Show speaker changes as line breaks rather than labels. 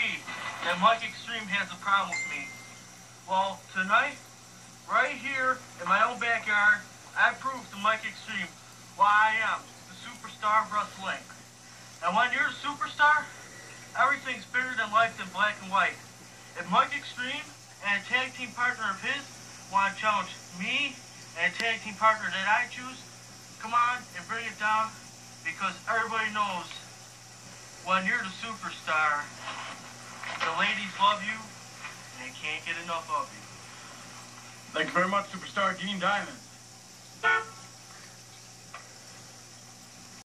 see that Mike Extreme has a problem with me. Well, tonight, right here in my own backyard, I proved to Mike Extreme why I am the superstar of wrestling. And when you're a superstar, everything's bigger than life than black and white. If Mike Extreme and a tag team partner of his want to challenge me and a tag team partner that I choose, come on and bring it down, because everybody knows when you're the superstar, the ladies love you and they can't get enough of you.
Thank you very much, Superstar Dean Diamond.